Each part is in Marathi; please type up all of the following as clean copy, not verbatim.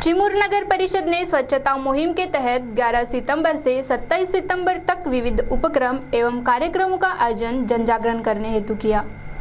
चिमूर नगर परिषद ने स्वच्छता मुहिम के तहत 11 सितंबर से 27 सितंबर तक विविध उपक्रम एवं कार्यक्रमों का आयोजन जन जागरण करने हेतु किया।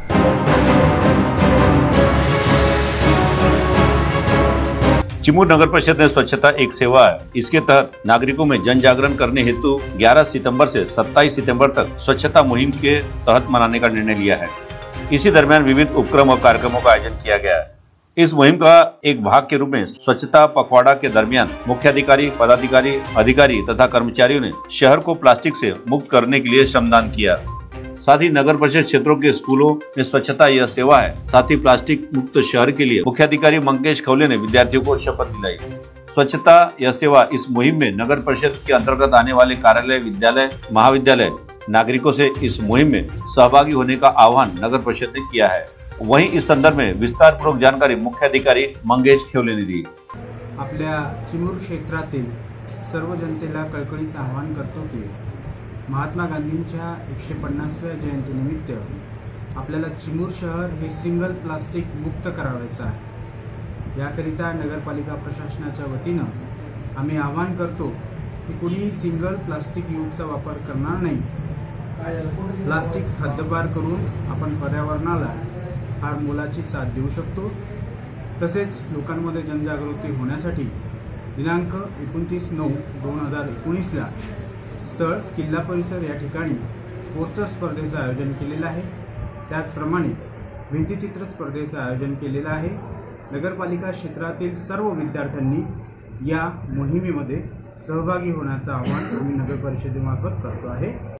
चिमूर नगर परिषद ने स्वच्छता एक सेवा है, इसके तहत नागरिकों में जन जागरण करने हेतु 11 सितंबर से 27 सितंबर तक स्वच्छता मुहिम के तहत मनाने का निर्णय लिया है। इसी दरमियान विविध उपक्रम और कार्यक्रमों का आयोजन किया गया है। इस मुहिम का एक भाग के रूप में स्वच्छता पखवाड़ा के दरमियान मुख्याधिकारी, पदाधिकारी, अधिकारी तथा कर्मचारियों ने शहर को प्लास्टिक से मुक्त करने के लिए श्रमदान किया। साथ ही नगर परिषद क्षेत्रों के स्कूलों में स्वच्छता यह सेवा है, साथ ही प्लास्टिक मुक्त शहर के लिए मुख्याधिकारी मंगेश खौले ने विद्यार्थियों को शपथ दिलाई। स्वच्छता यह सेवा इस मुहिम में नगर परिषद के अंतर्गत आने वाले कार्यालय, विद्यालय, महाविद्यालय नागरिकों से इस मुहिम में सहभागी होने का आह्वान नगर परिषद ने किया है। वहीं इस संदर्भ में विस्तारपूर्वक जानकारी मुख्याधिकारी मंगेश खौले ने दी। आपल्या चिमूर क्षेत्रातील सर्व जनतेला कळकळीचं आवाहन करतो की महात्मा गांधींच्या 150व्या जयंतीनिमित्त आपल्याला चिमूर शहर हे सिंगल प्लास्टिक मुक्त करावायचं आहे। याकरिता नगरपालिका प्रशासनाच्या वतीनं आम्ही आवाहन करतो की कोणी सिंगल प्लास्टिक यूजचा वापर करणार नाही। प्लास्टिक हद्दपार करून आपण पर्यावरणाला फार मोलाची साथ देऊ शकतो। तसेच लोकांमध्ये जनजागृती होण्यासाठी दिनांक 29/9/2019 ला स्थळ किल्ला परिसर या ठिकाणी पोस्टर स्पर्धेचं आयोजन केलेलं आहे। त्याचप्रमाणे भिंतीचित्र स्पर्धेचं आयोजन केलेलं आहे। नगरपालिका क्षेत्रातील सर्व विद्यार्थ्यांनी या मोहिमेमध्ये सहभागी होण्याचं आवाहन आम्ही नगर परिषदेमार्फत करतो आहे।